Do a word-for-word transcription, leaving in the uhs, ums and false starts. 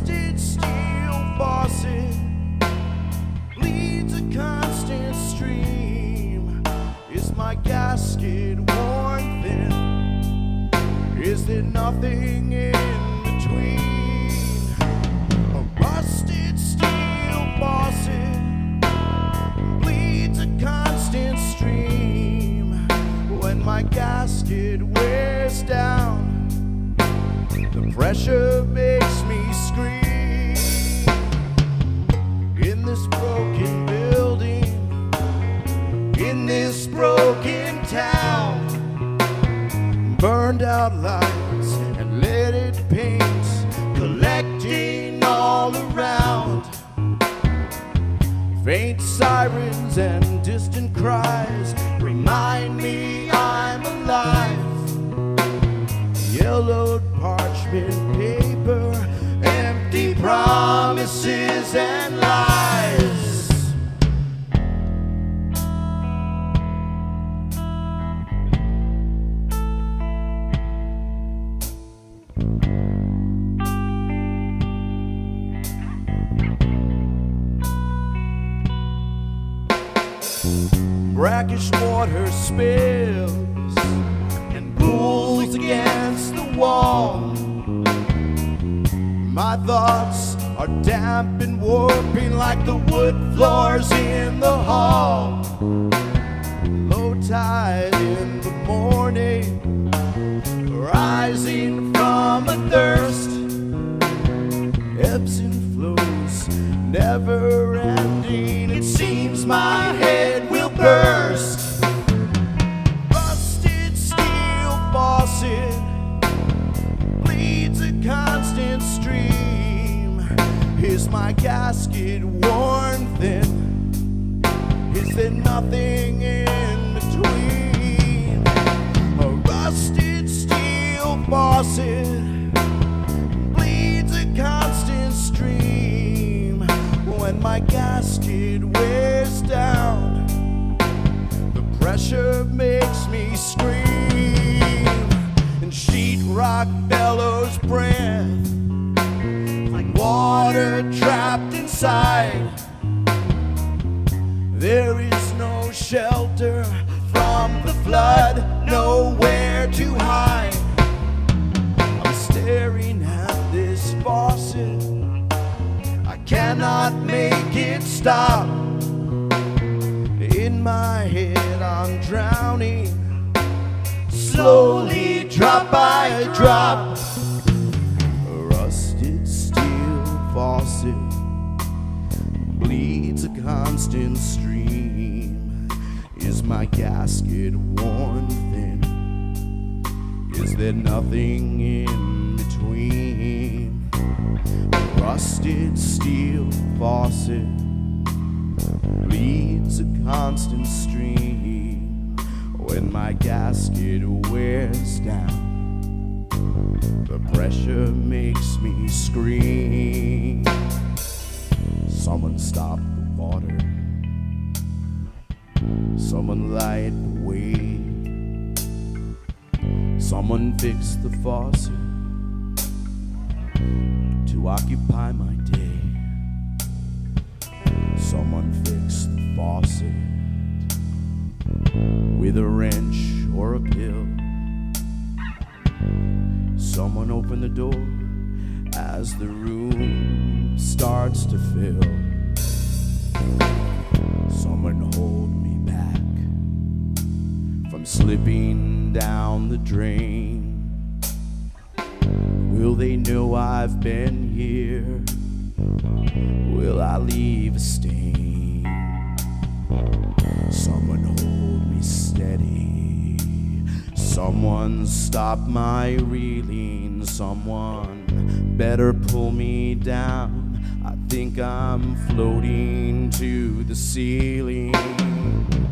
rusted steel faucet bleeds a constant stream. Is my gasket worn thin? Is there nothing in between? A rusted steel faucet bleeds a constant stream. When my gasket wears down, the pressure makes me scream. In this broken building, in this broken town, burned out lights and leaded paints collecting all around. Faint sirens and distant cries remind me I'm alive. Yellowed parchment paper, empty promises and lies. Brackish water spills and pulls against the wall. My thoughts are damp and warping like the wood floors in the hall. Low tide in the morning, rising from a thirst. Ebbs and flows, never ending. It seems my head will burst. Rusted steel faucet bleeds a constant stream. Is my gasket worn thin? Is there nothing in between? A rusted steel faucet bleeds a constant stream. When my gasket wears down, the pressure makes me scream. And sheetrock bellows breath like water trapped inside. There is no shelter from the flood, nowhere to hide. I'm staring at this faucet, I cannot make it stop. In my head I'm drowning, slowly drop by drop. A rusted steel faucet bleeds a constant stream. Is my gasket worn thin? Is there nothing in between? A rusted steel faucet bleeds a constant stream. When my gasket wears down, the pressure makes me scream. Someone stop the water, someone light the way, someone fix the faucet to occupy my day. Someone fix the faucet with a wrench or a pill. Someone open the door as the room starts to fill. Someone hold me back from slipping down the drain. Will they know I've been here? Will I leave a stain? Someone hold me steady. Someone stop my reeling. Someone better pull me down. I think I'm floating to the ceiling.